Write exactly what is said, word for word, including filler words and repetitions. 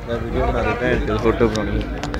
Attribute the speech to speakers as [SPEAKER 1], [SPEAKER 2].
[SPEAKER 1] मैं वीडियो बना दे भैन चोद फोटो बनानी